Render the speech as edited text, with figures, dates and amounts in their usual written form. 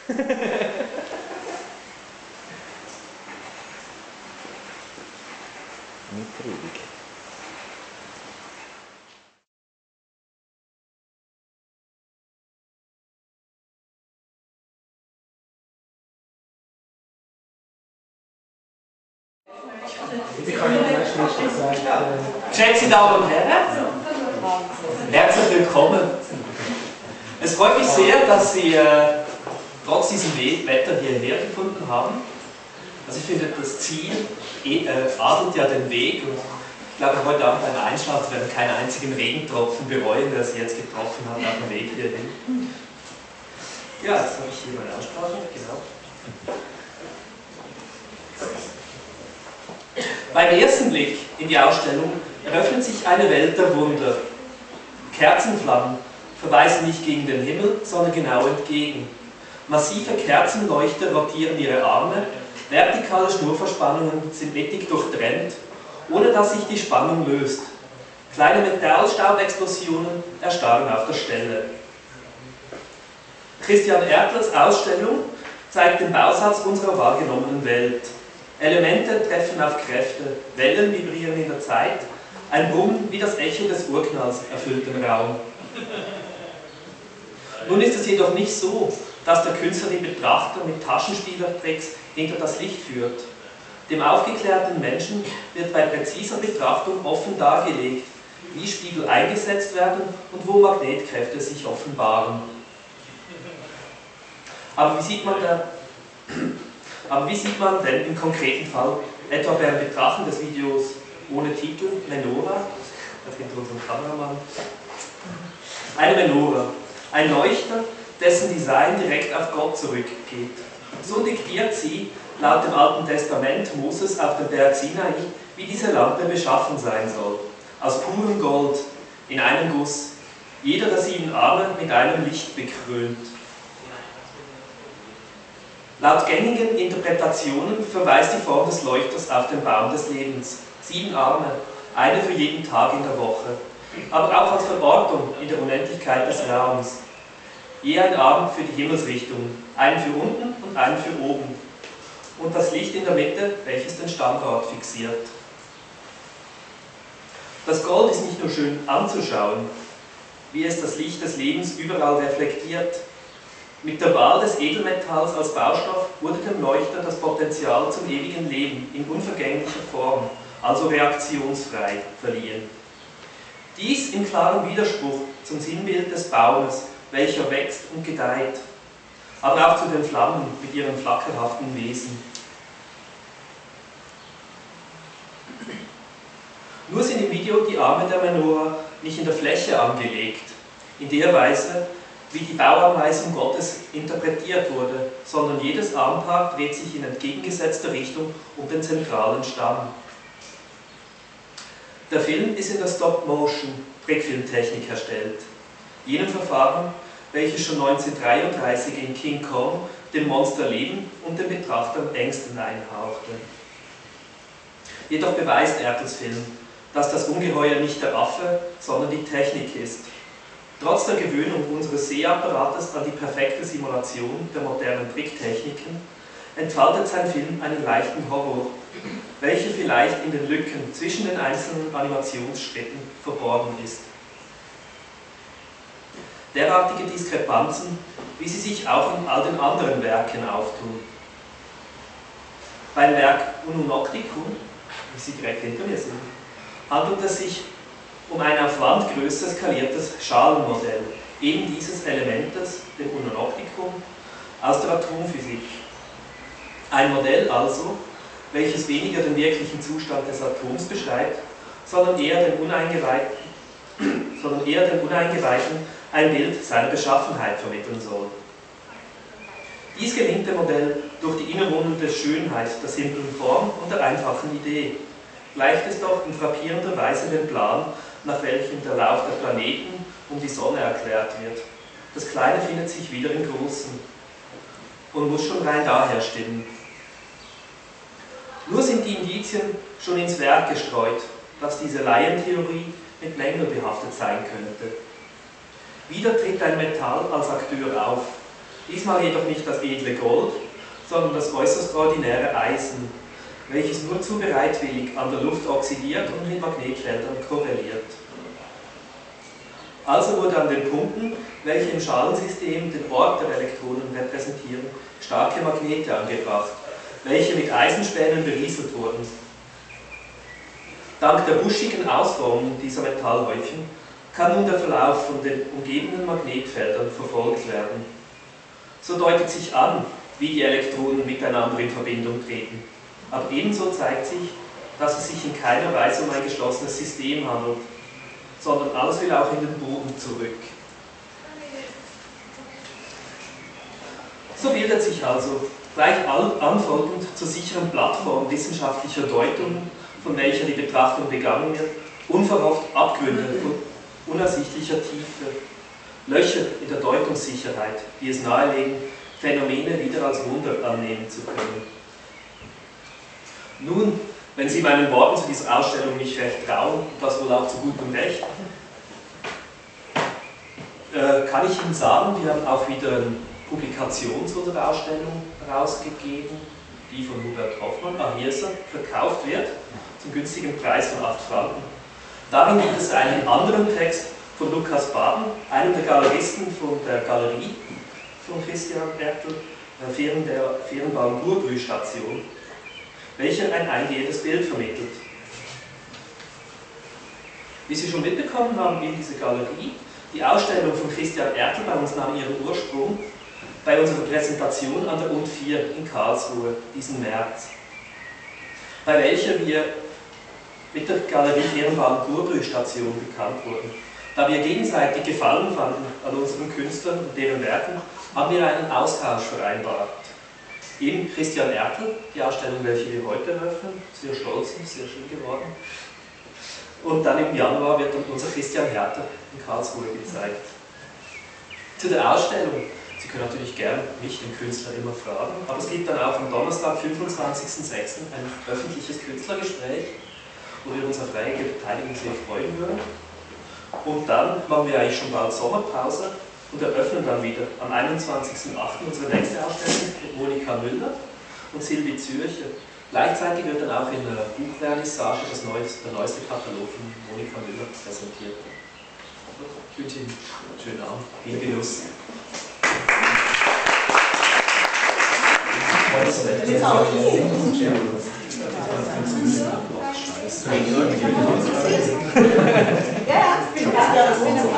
Mittrig. Geschätzte Damen und Herren, herzlich willkommen. Es freut mich sehr, dass Sie trotz diesem Wetter hierher gefunden haben. Also ich finde, das Ziel adelt ja den Weg und ich glaube, heute Abend beim Einschlafen werden keinen einzigen Regentropfen bereuen, der Sie jetzt getroffen hat auf dem Weg hierhin. Ja, jetzt habe ich hier meine Aussprache, genau. Beim ersten Blick in die Ausstellung eröffnet sich eine Welt der Wunder. Kerzenflammen verweisen nicht gegen den Himmel, sondern genau entgegen. Massive Kerzenleuchter rotieren ihre Arme, vertikale Schnurverspannungen sind mittig durchtrennt, ohne dass sich die Spannung löst. Kleine Metallstaubexplosionen erstarren auf der Stelle. Christian Ertlers Ausstellung zeigt den Bausatz unserer wahrgenommenen Welt. Elemente treffen auf Kräfte, Wellen vibrieren in der Zeit, ein Brummen wie das Echo des Urknalls erfüllt den Raum. Nun ist es jedoch nicht so, dass der Künstler die Betrachter mit Taschenspielertricks hinter das Licht führt. Dem aufgeklärten Menschen wird bei präziser Betrachtung offen dargelegt, wie Spiegel eingesetzt werden und wo Magnetkräfte sich offenbaren. Aber wie sieht man denn im konkreten Fall, etwa beim Betrachten des Videos ohne Titel, Menora, da hinter unserem Kameramann, eine Menora, ein Leuchter, dessen Design direkt auf Gott zurückgeht. So diktiert sie, laut dem Alten Testament Moses auf dem Berg Sinai, wie diese Lampe beschaffen sein soll. Aus purem Gold, in einem Guss, jeder der 7 Arme mit einem Licht bekrönt. Laut gängigen Interpretationen verweist die Form des Leuchters auf den Baum des Lebens. 7 Arme, eine für jeden Tag in der Woche, aber auch als Verortung in der Unendlichkeit des Raums. Je ein Arm für die Himmelsrichtung, einen für unten und einen für oben. Und das Licht in der Mitte, welches den Standort fixiert. Das Gold ist nicht nur schön anzuschauen, wie es das Licht des Lebens überall reflektiert. Mit der Wahl des Edelmetalls als Baustoff wurde dem Leuchter das Potenzial zum ewigen Leben in unvergänglicher Form, also reaktionsfrei, verliehen. Dies im klaren Widerspruch zum Sinnbild des Baumes, welcher wächst und gedeiht, aber auch zu den Flammen mit ihrem flackerhaften Wesen. Nur sind im Video die Arme der Menora nicht in der Fläche angelegt, in der Weise, wie die Bauanweisung Gottes interpretiert wurde, sondern jedes Armpaar dreht sich in entgegengesetzter Richtung um den zentralen Stamm. Der Film ist in der Stop-Motion-Trickfilmtechnik erstellt, jenem Verfahren, welches schon 1933 in King Kong dem Monster Leben und den Betrachtern Ängste einhauchte. Jedoch beweist Ertels Film, dass das Ungeheuer nicht der Affe, sondern die Technik ist. Trotz der Gewöhnung unseres Sehapparates an die perfekte Simulation der modernen Tricktechniken entfaltet sein Film einen leichten Horror, welcher vielleicht in den Lücken zwischen den einzelnen Animationsschritten verborgen ist. Derartige Diskrepanzen, wie sie sich auch in all den anderen Werken auftun. Beim Werk Unum Nocticum, wie Sie direkt hinter mir sehen, handelt es sich um ein auf Wandgröße skaliertes Schalenmodell eben dieses Elementes, dem Unum Nocticum, aus der Atomphysik. Ein Modell also, welches weniger den wirklichen Zustand des Atoms beschreibt, sondern eher den Uneingeweihten ein Bild seiner Beschaffenheit vermitteln soll. Dies gelingt dem Modell durch die innewohnende Schönheit der simplen Form und der einfachen Idee, gleicht es doch in frappierender Weise den Plan, nach welchem der Lauf der Planeten um die Sonne erklärt wird. Das Kleine findet sich wieder im Großen und muss schon rein daher stimmen. Nur sind die Indizien schon ins Werk gestreut, dass diese Laientheorie mit Mängel behaftet sein könnte. Wieder tritt ein Metall als Akteur auf. Diesmal jedoch nicht das edle Gold, sondern das äußerst ordinäre Eisen, welches nur zu bereitwillig an der Luft oxidiert und mit Magnetfeldern korreliert. Also wurde an den Punkten, welche im Schalensystem den Ort der Elektronen repräsentieren, starke Magnete angebracht, welche mit Eisenspänen berieselt wurden. Dank der buschigen Ausformung dieser Metallhäufchen kann nun der Verlauf von den umgebenden Magnetfeldern verfolgt werden. So deutet sich an, wie die Elektronen miteinander in Verbindung treten. Aber ebenso zeigt sich, dass es sich in keiner Weise um ein geschlossenes System handelt, sondern alles will auch in den Boden zurück. So bildet sich also, gleich anfolgend zur sicheren Plattform wissenschaftlicher Deutungen, von welcher die Betrachtung begangen wird, unverhofft Abgründe von unersichtlicher Tiefe, Löcher in der Deutungssicherheit, die es nahelegen, Phänomene wieder als Wunder annehmen zu können. Nun, wenn Sie meinen Worten zu dieser Ausstellung nicht recht trauen, und das wohl auch zu gutem Recht, kann ich Ihnen sagen, wir haben auch wieder eine Publikation zu unserer Ausstellung herausgegeben, die von Hubert Hoffmann, Ahirsa, verkauft wird, zum günstigen Preis von 8 Franken. Darin gibt es einen anderen Text von Lukas Baden, einem der Galeristen von der Galerie von Christian Ertl, der Fehrenbaum-Gurbrü-Station, welcher ein eingehendes Bild vermittelt. Wie Sie schon mitbekommen haben in dieser Galerie, die Ausstellung von Christian Ertl bei uns nahm ihren Ursprung bei unserer Präsentation an der UND4 in Karlsruhe diesen März, bei welcher wir mit der Galerie Fehrenbaum-Gurbrü-Station bekannt wurden. Da wir gegenseitig Gefallen fanden an unseren Künstlern und deren Werken, haben wir einen Austausch vereinbart. Eben Christian Ertl, die Ausstellung, welche wir heute eröffnen, sehr stolz und sehr schön geworden. Und dann im Januar wird dann unser Christian Herter in Karlsruhe gezeigt. Zu der Ausstellung, Sie können natürlich gern mich, den Künstler, immer fragen, aber es gibt dann auch am Donnerstag, 25.06. ein öffentliches Künstlergespräch, wo wir uns auf rege Beteiligung sehr freuen würden. Und dann machen wir eigentlich schon bald Sommerpause und eröffnen dann wieder am 21.08. unsere nächste Ausstellung mit Monika Müller und Silvi Zürcher. Gleichzeitig wird dann auch in der Buchvernissage der neueste Katalog von Monika Müller präsentiert. Ich wünsche Ihnen einen schönen Abend, viel Genuss. Ja,